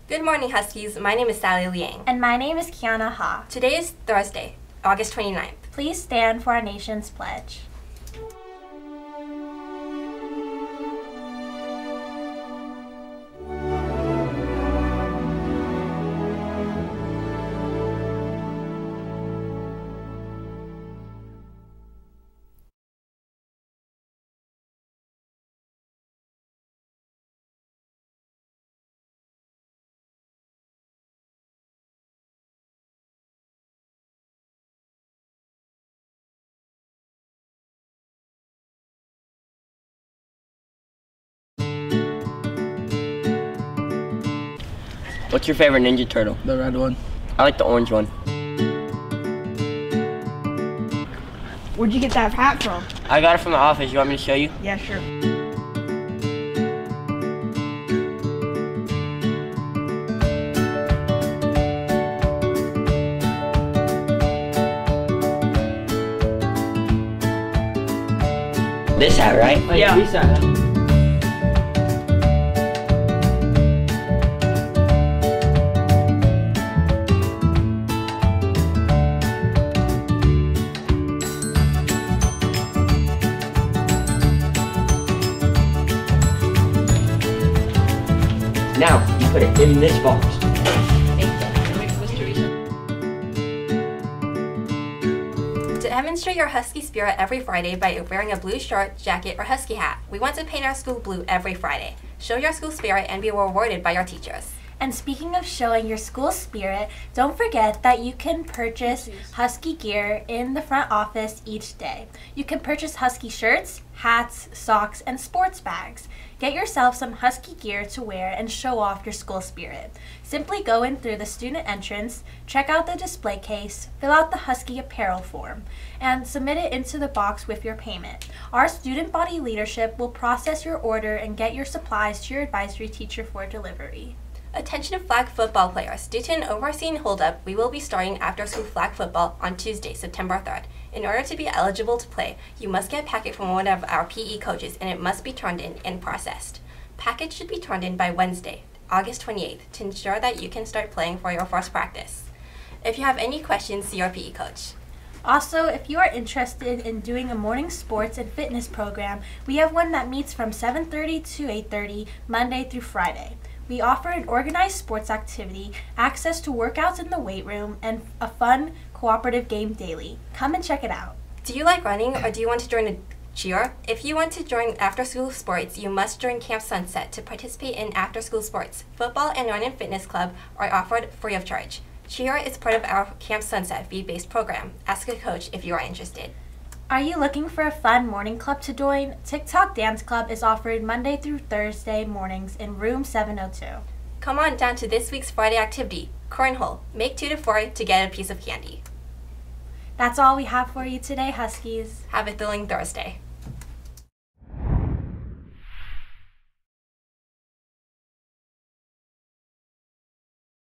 Good morning, Huskies. My name is Sally Liang. And my name is Kiana Ha. Today is Thursday, August 29th. Please stand for our nation's pledge. What's your favorite Ninja Turtle? The red one. I like the orange one. Where'd you get that hat from? I got it from the office. You want me to show you? Yeah, sure. This hat, right? Yeah. Now, you put it in this box. To demonstrate your Husky spirit every Friday by wearing a blue shirt, jacket, or Husky hat, we want to paint our school blue every Friday. Show your school spirit and be rewarded by your teachers. And speaking of showing your school spirit, don't forget that you can purchase Husky gear in the front office each day. You can purchase Husky shirts, hats, socks, and sports bags. Get yourself some Husky gear to wear and show off your school spirit. Simply go in through the student entrance, check out the display case, fill out the Husky apparel form, and submit it into the box with your payment. Our student body leadership will process your order and get your supplies to your advisory teacher for delivery. Attention flag football players. Due to an overseen holdup, we will be starting after-school flag football on Tuesday, September 3rd. In order to be eligible to play, you must get a packet from one of our PE coaches and it must be turned in and processed. Packets should be turned in by Wednesday, August 28th, to ensure that you can start playing for your first practice. If you have any questions, see your PE coach. Also, if you are interested in doing a morning sports and fitness program, we have one that meets from 7:30 to 8:30, Monday through Friday. We offer an organized sports activity, access to workouts in the weight room, and a fun, cooperative game daily. Come and check it out. Do you like running or do you want to join a cheer? If you want to join after-school sports, you must join Camp Sunset to participate in after-school sports. Football and Run and Fitness Club are offered free of charge. Cheer is part of our Camp Sunset fee-based program. Ask a coach if you are interested. Are you looking for a fun morning club to join? TikTok Dance Club is offered Monday through Thursday mornings in room 702. Come on down to this week's Friday activity, Cornhole. Make 2 to 4 to get a piece of candy. That's all we have for you today, Huskies. Have a thrilling Thursday.